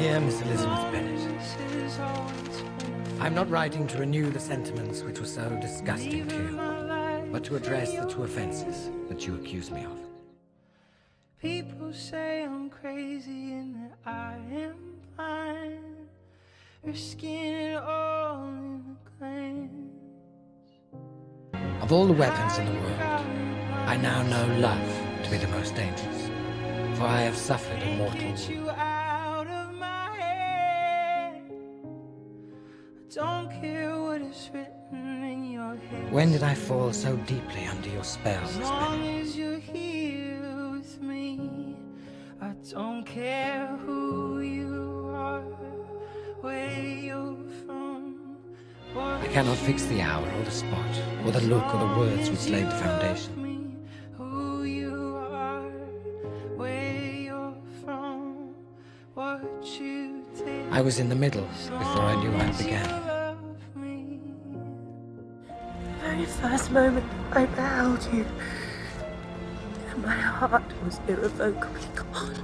Dear Miss Elizabeth Bennet, I'm not writing to renew the sentiments which were so disgusting to you, but to address the two offences that you accuse me of. People say I'm crazy and that I am blind, risking it all in a glance. Of all the weapons in the world, I now know love to be the most dangerous, for I have suffered a mortal wound. Don't care what is written in your head. When did I fall so deeply under your spell, Miss As long Bennet? as you're here with me, I don't care who you are, where you're from. I cannot fix the hour or the spot, or the look or the words which laid the foundation. Who you are, where you're from, what you did. I was in the middle before I knew I began. The very first moment I beheld you, my heart was irrevocably gone.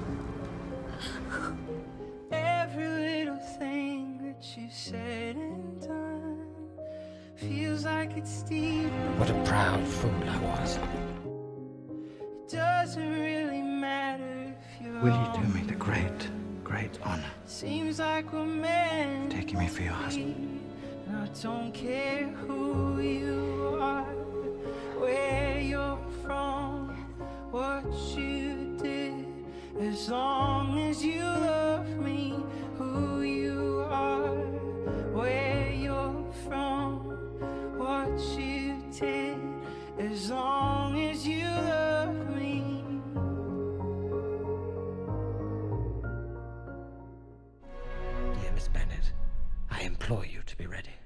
Every little thing that you said and done feels like it's deep. What a proud fool I was. It doesn't really matter if you're Will you do me the great honor, seems like we're meant taking me for your husband? and I don't care who you are, where you're from, what you did, as long as you love me. Who you are, where you're from, what you did, as long as you love me. Dear Miss Bennet, I implore you to be ready.